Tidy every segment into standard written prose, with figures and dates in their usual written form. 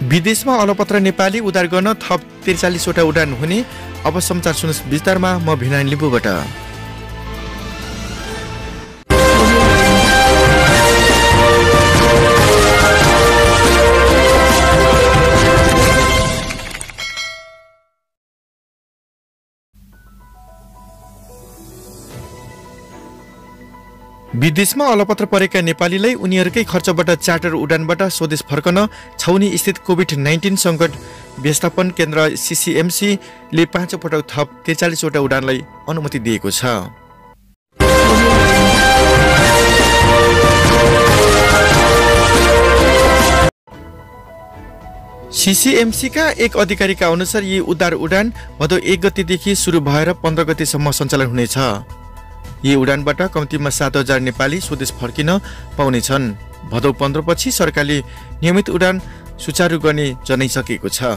विदेशमा अलपत्र नेपाली उद्धार गर्न थप 43 वटा उडान हुने। अब समाचार सुन्नुहोस् विस्तारमा। म भिनायन लिम्बूबाट। विदेशमा अलपत्र परेका नेपालीलाई उनीहरूकै खर्चबाट चार्टर उडानबाट स्वदेश फर्कन छाउनी स्थित कोभिड-19 सङ्कट व्यवस्थापन केन्द्र CCMC ले 5 पटक थप 43 वटा उडानलाई अनुमति दिएको छ। CCMC का एक अधिकारीका अनुसार यी उद्धार उडान भदौ 1 गतेदेखि सुरु भएर 15 गतेसम्म सञ्चालन हुनेछ। यी उडानबाट कम्तीमा 7,000 नेपाली स्वदेश फर्किन पाउनेछन्। भदौ 15 पछि सरकारले नियमित उडान सुचारू गर्ने जनाइसकेको छ।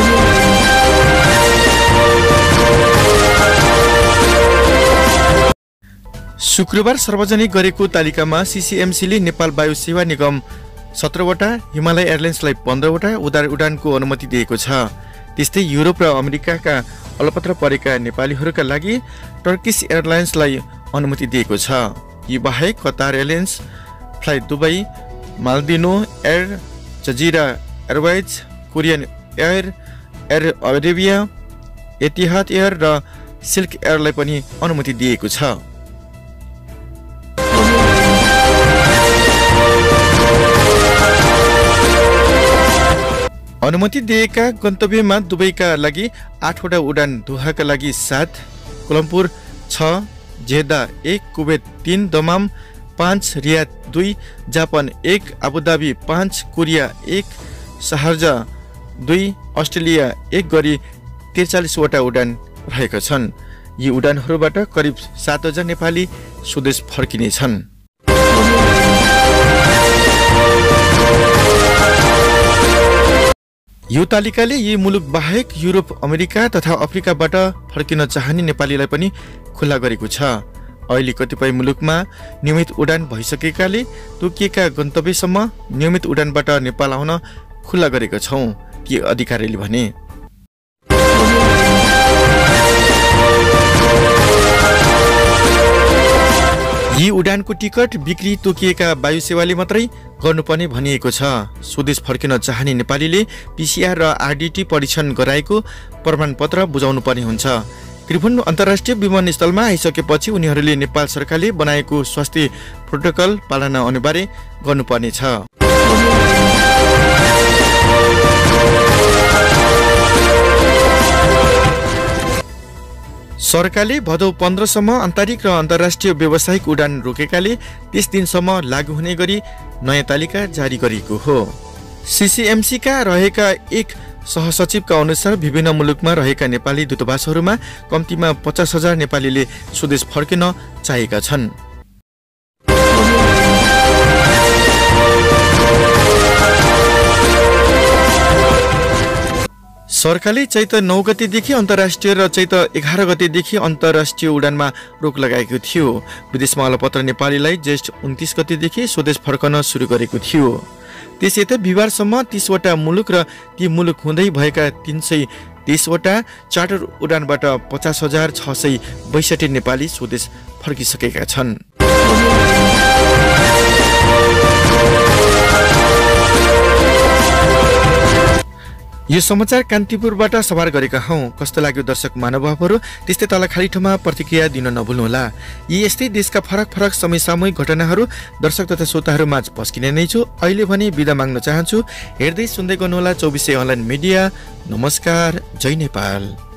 शुक्रबार सार्वजनिक गरेको तालिकामा CCMC ले नेपाल वायु सेवा निगम 17 वटा, हिमालय एयरलाइन्सलाई 15 वटा उद्धार उडानको अनुमति दिएको छ। त्यस्तै युरोप र अमेरिकाका अलपत्र परेका नेपालीहरूका लागि टर्किश एयरलाइन्सलाई अनुमति दिएको छ। यी बाहेक Qatar Airlines, fly Dubai, Malindo Air, Jazeera Airways, Korean Air, Air Arabia, Etihad Air र सिल्क एयरलाई पनि अनुमति दिएको छ। अनुमति दिएका गन्तव्यमा दुबईका लागि 8 वटा उडान, दोहाका लागि 7, कोलम्बुर 6, Jeddah 1, Kuwait 3, Dammam 5, Riyadh 2, Japan 1, Abu Dhabi 5, Korea 1, Sharjah 2, Australia 1 गरी 43 वटा उडान रहेका छन्। यी उडानहरूबाट करिब 7,000 नेपाली स्वदेश फर्किनेछन्। यो तालिकाले यी मुलुक बाहेक युरोप, अमेरिका तथा अफ्रिकाबाट फर्किन चाहने नेपालीलाई पनि खुल्ला गरेको छ। अहिले कतिपय मुलुकमा नियमित उडान भइसकेकाले तोकिएका गन्तव्यसम्म नियमित उडानबाट नेपाल आउन खुल्ला गरेका छौं कि अधिकारीले भने। यी उडानको टिकट बिक्री तोकिएका वायु सेवाले मात्रै गर्नुपर्ने भनिएको छ। स्वदेश फर्किन चाहने नेपालीले PCR र RDT परीक्षण गराएको प्रमाणपत्र बुझाउनु पर्ने हुन्छ। त्रिभुवन अन्तर्राष्ट्रिय विमानस्थलमा आइसकेपछि उनीहरूले नेपाल सरकारले बनाएको स्वास्थ्य प्रोटोकल पालना अनिवार्य गर्नुपर्ने छ। सरकारले भदौ 15 सम्म आन्तरिक र अन्तर्राष्ट्रिय व्यावसायिक उडान रोकेकाले 30 दिनसम्म लागू हुने गरी नयाँ तालिका जारी गरिएको हो। CCMC का रहेका एक सहसचिवका अनुसार विभिन्न मुलुकमा रहेका नेपाली दूतावासहरूमा कम्तीमा 50,000 नेपालीले स्वदेश फर्किन चाहेका छन्। सरकारले चैत 9 गतेदेखि अन्तर्राष्ट्रिय र चैत 11 गतेदेखि अन्तर्राष्ट्रिय उडानमा रोक लगाएको थियो। विदेशमा अलपत्र नेपालीलाई जेष्ठ 29 गतेदेखि स्वदेश फर्कन सुरु गरेको थियो। त्यसै बिहिबारसम्म 30 वटा मुलुक र ती मुलुक हुँदै भएका 330 वटा चार्टर उडानबाट 50,662 नेपाली स्वदेश फर्किसकेका छन्। यो समाचार कान्तिपुरबाट सवार गरेका हौं। कस्तो लाग्यो दर्शक महानुभावहरू? त्यस्तै तल खाली ठाउँमा प्रतिक्रिया दिन नभुल्नुहोला। यी यस्तै देशका फरक फरक समसामयिक घटनाहरू दर्शक तथा श्रोताहरू माझ पस्किने नै छु। अहिले भने बिदा माग्न चाहन्छु। हेर्दै सुन्दै गर्नुहोला 24 अनलाइन मिडिया। नमस्कार, जय नेपाल।